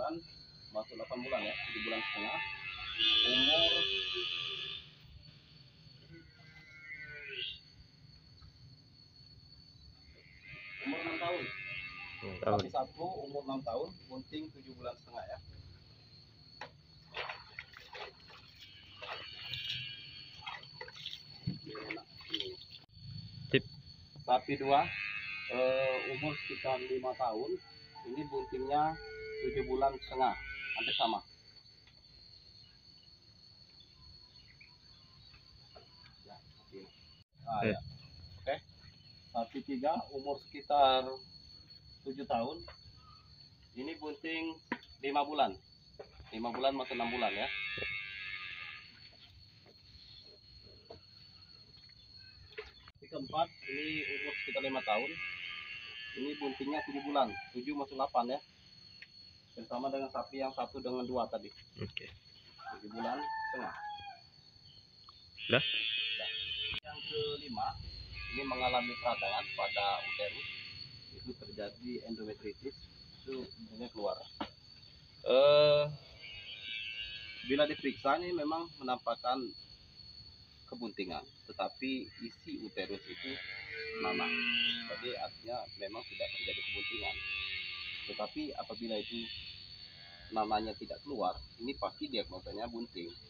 bulan, masuk 8 bulan ya, 7 bulan setengah. Umur umur 6 tahun. Sapi satu umur 6 tahun, bunting 7 bulan setengah ya. Tip. Sapi dua umur sekitar 5 tahun, ini buntingnya 7 bulan setengah, hampir sama. Ya. Oke. Sapi tiga umur sekitar 7 tahun, ini bunting 5 bulan, 5 bulan masuk 6 bulan ya. Keempat ini umur sekitar 5 tahun, ini buntingnya 7 bulan, 7 masuk 8 ya, bersama dengan sapi yang 1 dengan 2 tadi. Oke. 7 bulan setengah. Udah. Yang kelima ini mengalami peradangan pada uterus, itu terjadi endometritis, itu sebenarnya keluar. Bila diperiksa ini memang menampakkan kebuntingan, tetapi isi uterus itu nanah, jadi artinya memang tidak terjadi kebuntingan. Tetapi apabila itu nanahnya tidak keluar, ini pasti diagnosanya bunting.